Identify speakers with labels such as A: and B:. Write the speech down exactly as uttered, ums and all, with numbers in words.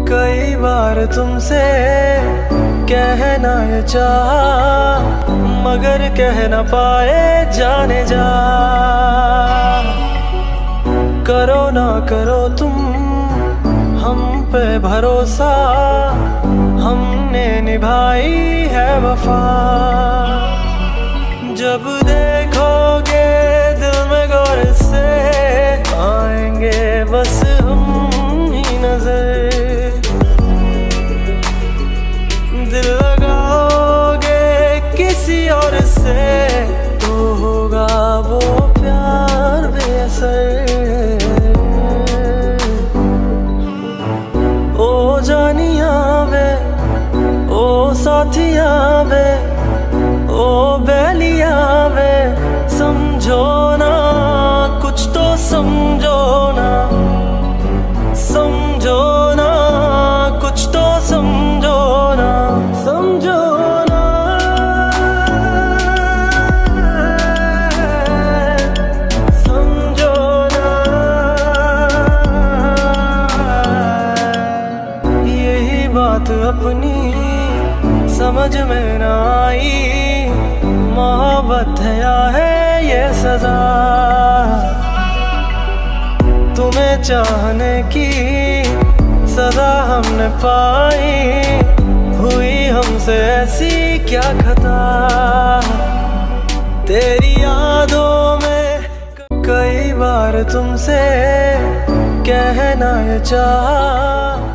A: कई बार तुमसे कहना ये चाहा, मगर कह न पाए जाने जा। करो ना करो तुम हम पे भरोसा, हमने निभाई है वफा। जब देखोगे दिल में गौर से, आएंगे बस हम ही नजर। दिल लगाओगे किसी और से, तो होगा वो प्यार बेअसर। ओ जानिया वे, ओ साथिया वे, ओ बैलिया वे, समझो ना कुछ तो समझो ना, समझो ना कुछ तो समझो ना, समझो ना, समझो ना। यही बात अपनी समझ में ना आई, मोहब्बत है या है ये सजा। तुम्हें चाहने की सजा हमने पाई, हुई हमसे ऐसी क्या खता। तेरी यादों में कई बार तुमसे कहना ये चाहा,